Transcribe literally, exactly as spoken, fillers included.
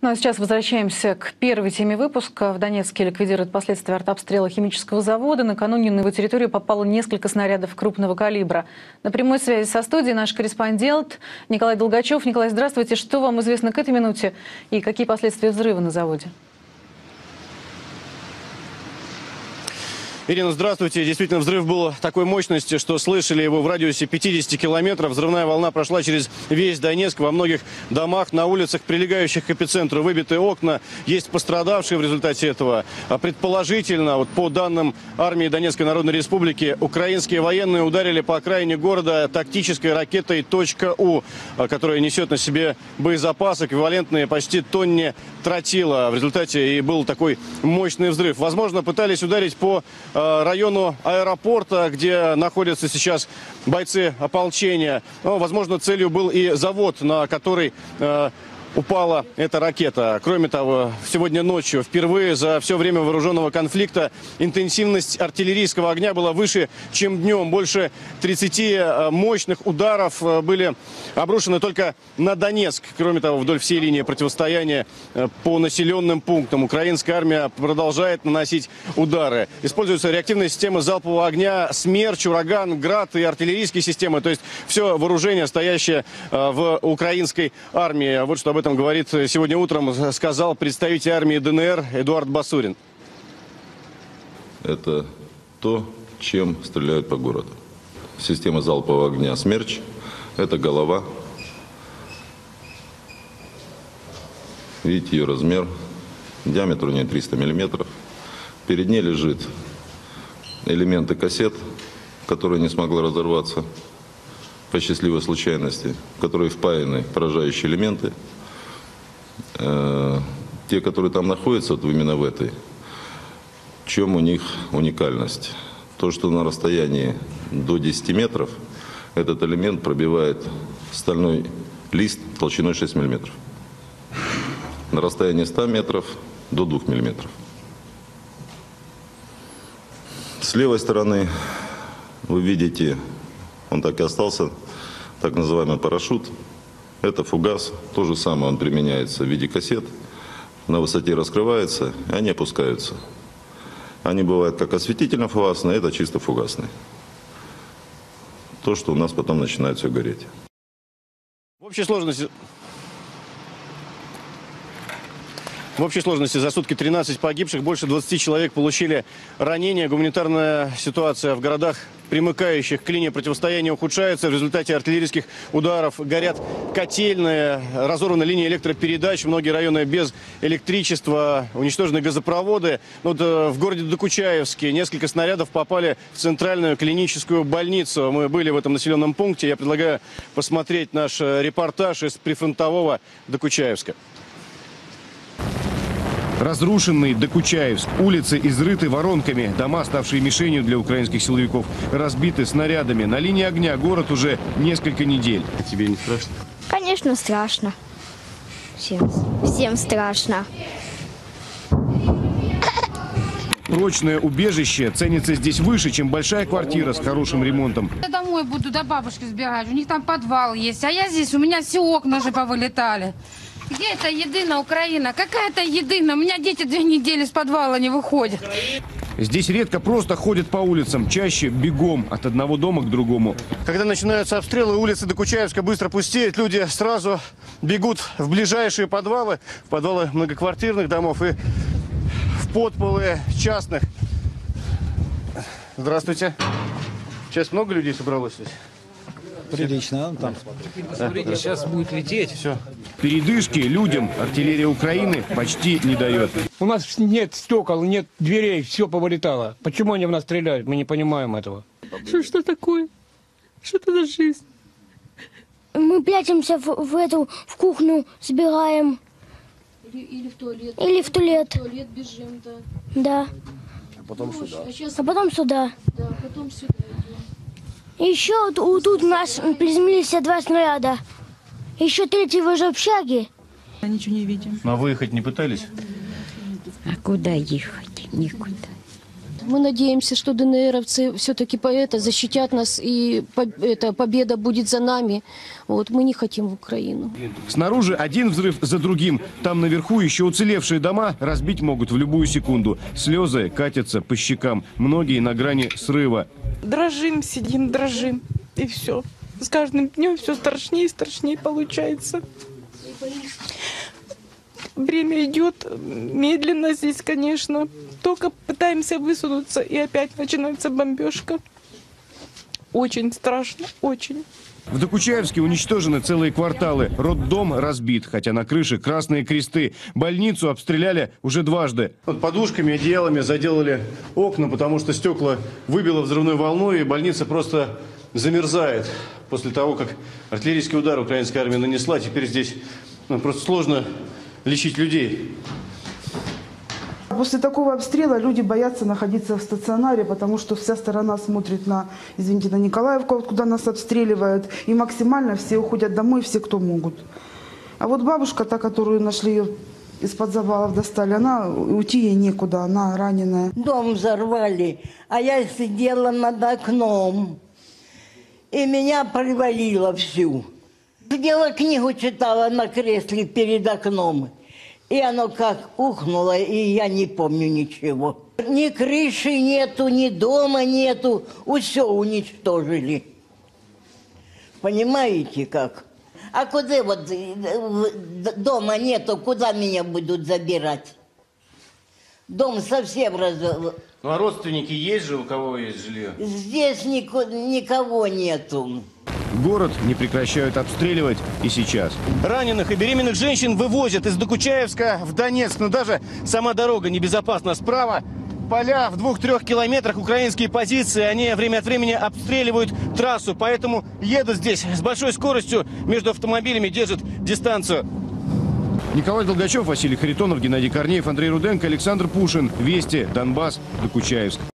Ну а сейчас возвращаемся к первой теме выпуска. В Донецке ликвидируют последствия артобстрела химического завода. Накануне на его территорию попало несколько снарядов крупного калибра. На прямой связи со студией наш корреспондент Николай Долгачев. Николай, здравствуйте. Что вам известно к этой минуте и какие последствия взрыва на заводе? Ирина, здравствуйте. Действительно, взрыв был такой мощности, что слышали его в радиусе пятидесяти километров. Взрывная волна прошла через весь Донецк. Во многих домах, на улицах, прилегающих к эпицентру, выбиты окна. Есть пострадавшие в результате этого. Предположительно, вот по данным армии Донецкой Народной Республики, украинские военные ударили по окраине города тактической ракетой .У, которая несет на себе боезапас, эквивалентные почти тонне тротила. В результате и был такой мощный взрыв. Возможно, пытались ударить по району аэропорта, где находятся сейчас бойцы ополчения. Но, возможно, целью был и завод, на который э, упала эта ракета. Кроме того, сегодня ночью впервые за все время вооруженного конфликта интенсивность артиллерийского огня была выше, чем днем. Больше тридцати мощных ударов были обрушены только на Донецк. Кроме того, вдоль всей линии противостояния по населенным пунктам украинская армия продолжает наносить удары. Используются реактивные системы залпового огня «Смерч», «Ураган», «Град» и артиллерийские системы. То есть все вооружение, стоящее в украинской армии. Вот что об этом говорит сегодня утром, сказал представитель армии ДНР Эдуард Басурин. Это то, чем стреляют по городу. Система залпового огня «Смерч» – это голова. Видите ее размер. Диаметр у нее триста миллиметров. Перед ней лежит элементы кассет, которые не смогла разорваться по счастливой случайности, в которые впаяны поражающие элементы. Те, которые там находятся, вот именно в этой, в чем у них уникальность? То, что на расстоянии до десяти метров этот элемент пробивает стальной лист толщиной шесть миллиметров. На расстоянии ста метров до двух миллиметров. С левой стороны вы видите, он так и остался, так называемый парашют. Это фугас, то же самое он применяется в виде кассет, на высоте раскрывается, и они опускаются. Они бывают как осветительно-фугасные, это чисто фугасные. То, что у нас потом начинает все гореть. В общей сложности... В общей сложности за сутки тринадцать погибших, больше двадцати человек получили ранения. Гуманитарная ситуация в городах, примыкающих к линии противостояния, ухудшается. В результате артиллерийских ударов горят котельные, разорваны линии электропередач, многие районы без электричества, уничтожены газопроводы. Вот в городе Докучаевске несколько снарядов попали в центральную клиническую больницу. Мы были в этом населенном пункте. Я предлагаю посмотреть наш репортаж из прифронтового Докучаевска. Разрушенный Докучаевск. Улицы изрыты воронками. Дома, ставшие мишенью для украинских силовиков, разбиты снарядами. На линии огня город уже несколько недель. А тебе не страшно? Конечно, страшно. Всем, всем страшно. Прочное убежище ценится здесь выше, чем большая квартира с хорошим ремонтом. Я домой буду до бабушки сбегать. У них там подвал есть. А я здесь, у меня все окна же повылетали. Где это единая Украина? Какая-то единая? У меня дети две недели с подвала не выходят. Здесь редко просто ходят по улицам, чаще бегом от одного дома к другому. Когда начинаются обстрелы, улицы Докучаевска быстро пустеют. Люди сразу бегут в ближайшие подвалы, в подвалы многоквартирных домов и в подполы частных. Здравствуйте. Сейчас много людей собралось здесь? Прилично, там. Смотрите, сейчас будет лететь. Все. Передышки людям артиллерия Украины почти не дает. У нас нет стекол, нет дверей, все повылетало. Почему они в нас стреляют? Мы не понимаем этого. Что, что такое? Что это за жизнь? Мы прячемся в, в эту, в кухню, сбегаем. Или, или в туалет. Или в туалет. В туалет бежим, да. Да. А потом Ну, сюда. А, сейчас... А потом сюда. Да, потом сюда идем. Еще тут, тут у нас приземлились два снаряда. Еще третий в общаге. Ничего не видим. А выехать не пытались? А куда ехать? Никуда. Мы надеемся, что ДНРовцы все-таки по это защитят нас, и по, это, победа будет за нами. Вот, мы не хотим в Украину. Снаружи один взрыв за другим. Там наверху еще уцелевшие дома разбить могут в любую секунду. Слезы катятся по щекам. Многие на грани срыва. Дрожим, сидим, дрожим. И все. С каждым днем все страшнее и страшнее получается. Время идет медленно здесь, конечно. Только пытаемся высунуться, и опять начинается бомбежка. Очень страшно, очень. В Докучаевске уничтожены целые кварталы. Роддом разбит, хотя на крыше красные кресты. Больницу обстреляли уже дважды. Вот подушками, одеялами заделали окна, потому что стекла выбило взрывной волной, и больница просто замерзает. После того, как артиллерийский удар украинская армия нанесла, теперь здесь ну, просто сложно лечить людей. После такого обстрела люди боятся находиться в стационаре, потому что вся сторона смотрит на, извините, на Николаевку, куда нас обстреливают, и максимально все уходят домой, все, кто могут. А вот бабушка, та, которую нашли, ее из-под завалов достали, она, уйти ей некуда, она раненая. Дом взорвали, а я сидела над окном, и меня привалило всю. Сидела, книгу читала на кресле перед окном. И оно как ухнуло, и я не помню ничего. Ни крыши нету, ни дома нету. Все уничтожили. Понимаете как? А куда вот дома нету, куда меня будут забирать? Дом совсем раз... Ну а родственники есть же, у кого есть жилье? Здесь нико... никого нету. Город не прекращают обстреливать и сейчас. Раненых и беременных женщин вывозят из Докучаевска в Донецк. Но даже сама дорога небезопасна. Справа поля в двух-трех километрах, украинские позиции. Они время от времени обстреливают трассу. Поэтому едут здесь с большой скоростью. Между автомобилями держат дистанцию. Николай Долгачев, Василий Харитонов, Геннадий Корнеев, Андрей Руденко, Александр Пушин. Вести, Донбасс, Докучаевск.